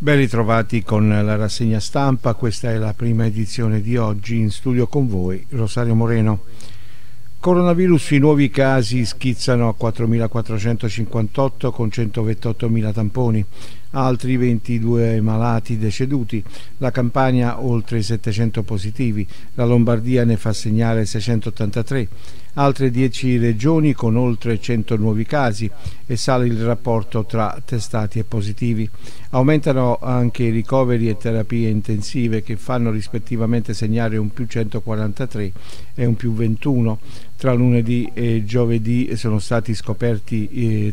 Ben ritrovati con la rassegna stampa, questa è la prima edizione di oggi. In studio con voi Rosario Moreno. Coronavirus, i nuovi casi schizzano a 4.458 con 128.000 tamponi, altri 22 malati deceduti, la Campania oltre 700 positivi, la Lombardia ne fa segnare 683, altre 10 regioni con oltre 100 nuovi casi e sale il rapporto tra testati e positivi. Aumentano anche i ricoveri e terapie intensive che fanno rispettivamente segnare un più 143 e un più 21. Tra lunedì e giovedì sono stati scoperti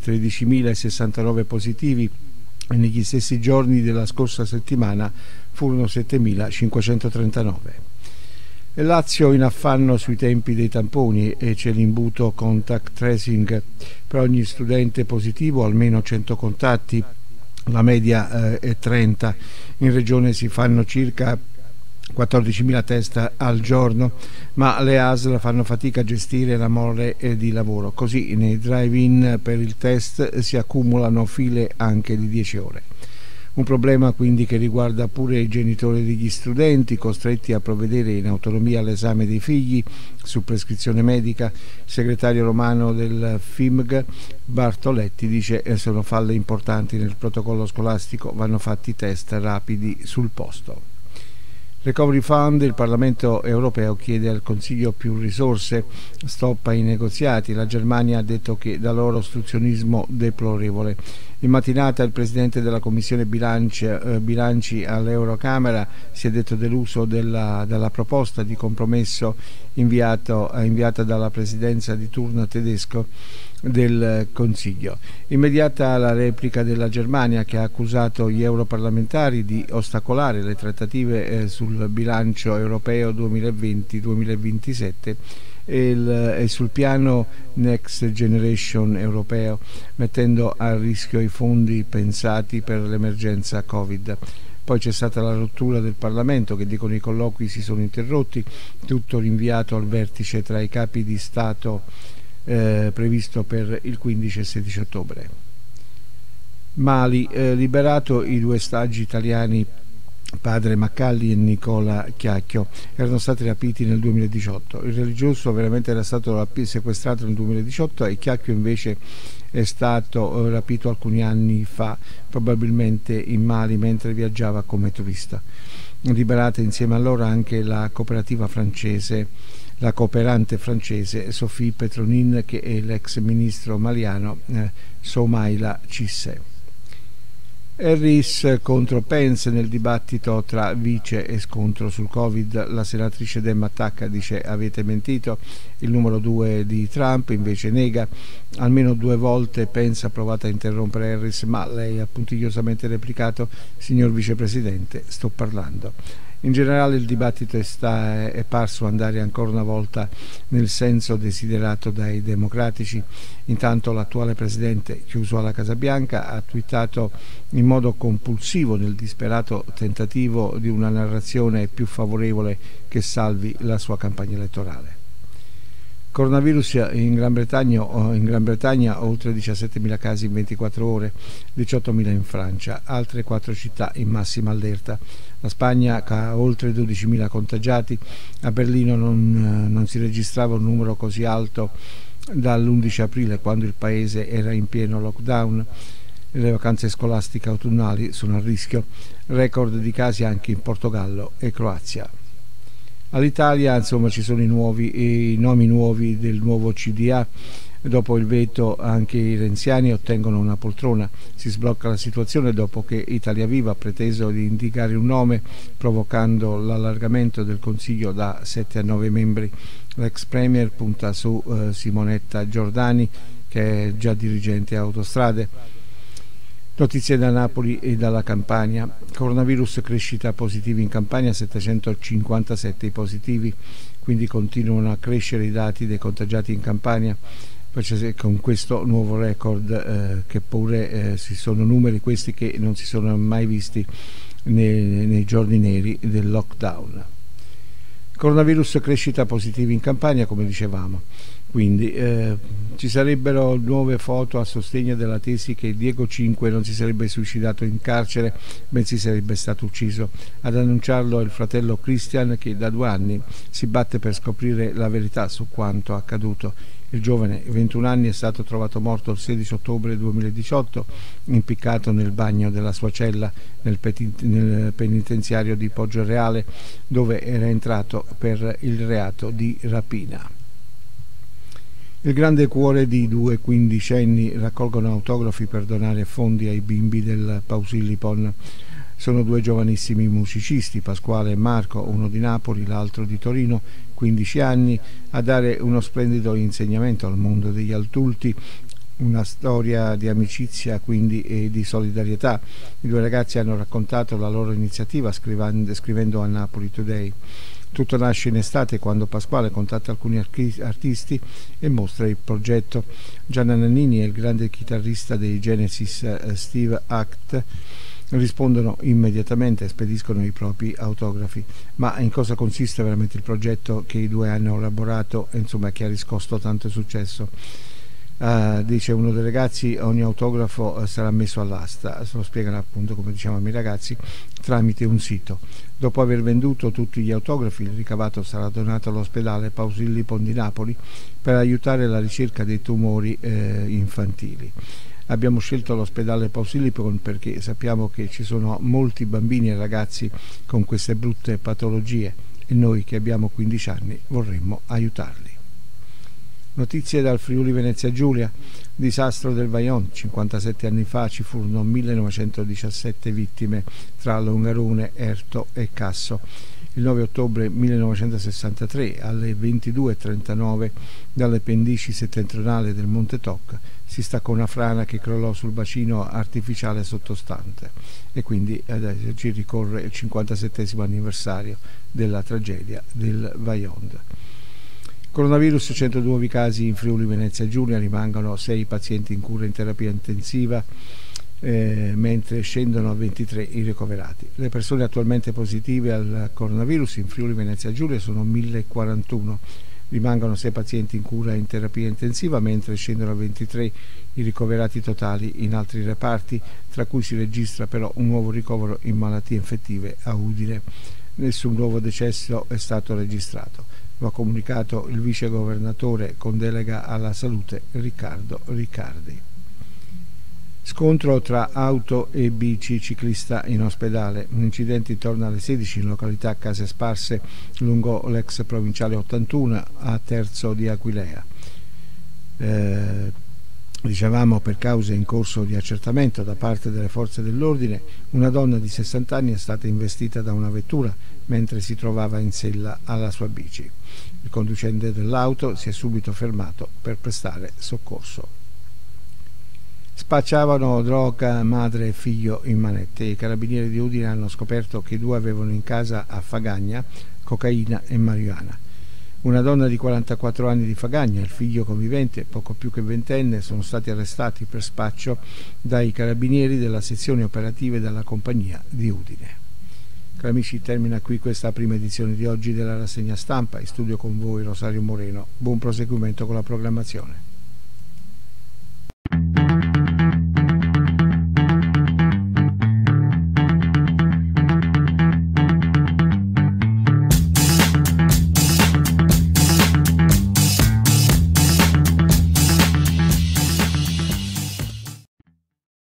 13.069 positivi e negli stessi giorni della scorsa settimana furono 7.539. Lazio in affanno sui tempi dei tamponi e c'è l'imbuto contact tracing. Per ogni studente positivo almeno 100 contatti, la media è 30. In regione si fanno circa 14.000 test al giorno, ma le ASL fanno fatica a gestire la mole di lavoro. Così nei drive-in per il test si accumulano file anche di 10 ore. Un problema quindi che riguarda pure i genitori degli studenti, costretti a provvedere in autonomia all'esame dei figli su prescrizione medica. Il segretario romano del FIMG Bartoletti dice che sono falle importanti nel protocollo scolastico, vanno fatti test rapidi sul posto. Recovery Fund, il Parlamento europeo chiede al Consiglio più risorse, stop ai negoziati, la Germania ha detto che da loro ostruzionismo deplorevole. In mattinata il Presidente della Commissione Bilanci all'Eurocamera si è detto deluso dalla proposta di compromesso inviata dalla Presidenza di turno tedesco del Consiglio. Immediata la replica della Germania, che ha accusato gli europarlamentari di ostacolare le trattative sul bilancio europeo 2020-2027 e sul piano Next Generation europeo, mettendo a rischio i fondi pensati per l'emergenza Covid. Poi c'è stata la rottura del Parlamento, che dicono i colloqui si sono interrotti, tutto rinviato al vertice tra i capi di Stato previsto per il 15 e 16 ottobre. Mali, liberato i 2 stagi italiani padre Maccalli e Nicola Chiacchio, erano stati rapiti nel 2018. Il religioso veramente era stato sequestrato nel 2018 e Chiacchio invece è stato rapito alcuni anni fa, probabilmente in Mali mentre viaggiava come turista. Liberata insieme a loro anche la cooperante francese Sophie Petronin, che è l'ex ministro maliano Soumaïla Cissé. Harris contro Pence nel dibattito tra vice e scontro sul Covid. La senatrice Demma attacca, dice avete mentito. Il numero 2 di Trump invece nega. Almeno 2 volte Pence ha provato a interrompere Harris, ma lei ha puntigliosamente replicato: signor vicepresidente, sto parlando. In generale il dibattito è parso andare ancora una volta nel senso desiderato dai democratici. Intanto l'attuale presidente, chiuso alla Casa Bianca, ha twittato in modo compulsivo nel disperato tentativo di una narrazione più favorevole che salvi la sua campagna elettorale. Coronavirus in Gran Bretagna oltre 17.000 casi in 24 ore, 18.000 in Francia, altre 4 città in massima allerta. La Spagna ha oltre 12.000 contagiati, a Berlino non si registrava un numero così alto dall'11 aprile, quando il paese era in pieno lockdown. Le vacanze scolastiche autunnali sono a rischio, record di casi anche in Portogallo e Croazia. All'Italia, insomma, ci sono i nomi nuovi del nuovo CDA. Dopo il veto anche i renziani ottengono una poltrona. Si sblocca la situazione dopo che Italia Viva ha preteso di indicare un nome, provocando l'allargamento del Consiglio da 7 a 9 membri. L'ex Premier punta su Simonetta Giordani, che è già dirigente Autostrade. Notizie da Napoli e dalla Campania. Coronavirus, crescita positivi in Campania, 757 i positivi, quindi continuano a crescere i dati dei contagiati in Campania. Poi c'è con questo nuovo record che pure sono numeri questi che non si sono mai visti nei giorni neri del lockdown. Coronavirus, crescita positivi in Campania, come dicevamo. Quindi ci sarebbero nuove foto a sostegno della tesi che Diego V non si sarebbe suicidato in carcere, bensì sarebbe stato ucciso. Ad annunciarlo è il fratello Christian, che da 2 anni si batte per scoprire la verità su quanto accaduto. Il giovane, 21 anni, è stato trovato morto il 16 ottobre 2018, impiccato nel bagno della sua cella nel penitenziario di Poggioreale, dove era entrato per il reato di rapina. Il grande cuore di 2 quindicenni raccolgono autografi per donare fondi ai bimbi del Pausilipon. Sono 2 giovanissimi musicisti, Pasquale e Marco, uno di Napoli, l'altro di Torino, 15 anni, a dare uno splendido insegnamento al mondo degli adulti, una storia di amicizia quindi e di solidarietà. I 2 ragazzi hanno raccontato la loro iniziativa scrivendo a Napoli Today. Tutto nasce in estate, quando Pasquale contatta alcuni artisti e mostra il progetto. Gianna Nannini e il grande chitarrista dei Genesis Steve Act rispondono immediatamente e spediscono i propri autografi. Ma in cosa consiste veramente il progetto che i 2 hanno elaborato e insomma che ha riscosso tanto successo? Dice uno dei ragazzi: ogni autografo sarà messo all'asta, se lo spiegano appunto, come diciamo ai miei ragazzi, tramite un sito. Dopo aver venduto tutti gli autografi, il ricavato sarà donato all'ospedale Pausilipon di Napoli per aiutare la ricerca dei tumori infantili. Abbiamo scelto l'ospedale Pausilipon perché sappiamo che ci sono molti bambini e ragazzi con queste brutte patologie e noi che abbiamo 15 anni vorremmo aiutarli. Notizie dal Friuli Venezia Giulia. Disastro del Vajont: 57 anni fa ci furono 1917 vittime tra Longarone, Erto e Casso. Il 9 ottobre 1963 alle 22:39 dalle pendici settentrionali del Monte Toc si staccò una frana che crollò sul bacino artificiale sottostante e quindi adesso ci ricorre il 57° anniversario della tragedia del Vajont. Coronavirus: 100 nuovi casi in Friuli Venezia Giulia, rimangono 6 pazienti in cura in terapia intensiva, mentre scendono a 23 i ricoverati. Le persone attualmente positive al coronavirus in Friuli Venezia Giulia sono 1041, rimangono 6 pazienti in cura in terapia intensiva, mentre scendono a 23 i ricoverati totali in altri reparti, tra cui si registra però un nuovo ricovero in malattie infettive a Udine. Nessun nuovo decesso è stato registrato. Lo ha comunicato il vice governatore con delega alla salute Riccardo Riccardi. Scontro tra auto e bici ciclista in ospedale. Un incidente intorno alle 16 in località Case Sparse lungo l'ex provinciale 81 a Terzo di Aquilea. Dicevamo, per cause in corso di accertamento da parte delle forze dell'ordine, una donna di 60 anni è stata investita da una vettura mentre si trovava in sella alla sua bici. Il conducente dell'auto si è subito fermato per prestare soccorso. Spacciavano droga madre e figlio in manette. I carabinieri di Udine hanno scoperto che i 2 avevano in casa a Fagagna cocaina e marijuana. Una donna di 44 anni di Fagagna e il figlio convivente, poco più che ventenne, sono stati arrestati per spaccio dai carabinieri della sezione operative della compagnia di Udine. Cari amici, termina qui questa prima edizione di oggi della rassegna stampa. In studio con voi Rosario Moreno. Buon proseguimento con la programmazione.